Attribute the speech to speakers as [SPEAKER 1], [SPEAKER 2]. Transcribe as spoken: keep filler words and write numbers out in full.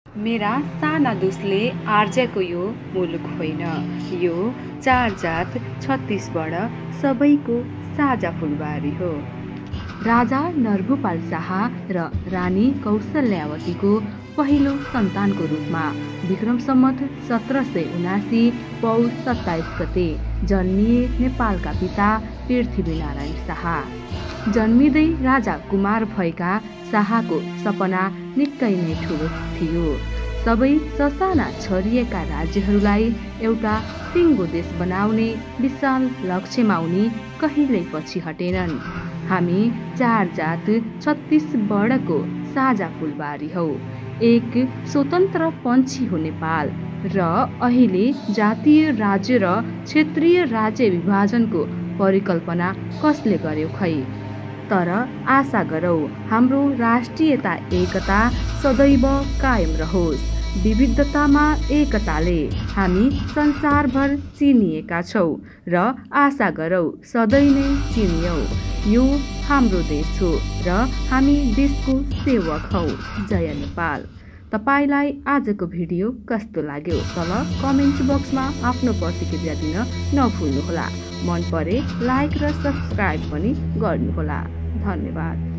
[SPEAKER 1] मेरा साना दुस्ले आर्जको यो मुलुक होइन, यो चार जात छत्तीसबाट सबैको साझा फुलबारी हो। राजा नरभूपाल शाह र रानी कौशल्यावतीको पहिलो सन्तानको रूपमा विक्रम सम्वत सत्र सय उनासी पौष सत्ताइस गते जन्मिए नेपालका पिता पृथ्वीनारायण शाह। जन्मिँदै राजा कुमार भएका शाहको सपना निकै नै ठुलो थियो। सबै ससाना छरिएका राज्यहरूलाई एउटा सिङ्गो देश बनाउने विशाल लक्ष्यमा उनी कहिल्यै पछि हटेनन्। हामी चार जात छत्तीसगढको साझा फुलबारी हौ। एक स्वतन्त्र पन्छी हो नेपाल र अहिले जातीय राज्य र क्षेत्रीय राज्य विभाजनको परिकल्पना कसले गर्यो खै। तर आशा गरौँ हाम्रो राष्ट्रियता एकता सदैव कायम रहोस्। विविधतामा एकताले हामी संसारभर चिनिएका छौँ र आशा गरौँ सधैँ नै चिनियौँ। यो हाम्रो देश हो र हामी देशको सेवक हौ। जय नेपाल। तपाईलाई आजको भिडियो कस्तो लाग्यो तल कमेन्ट बक्समा आफ्नो प्रतिक्रिया दिन नभुल्नुहोला। मन परे लाइक र सब्सक्राइब पनि गर्नुहोला। धन्यवाद।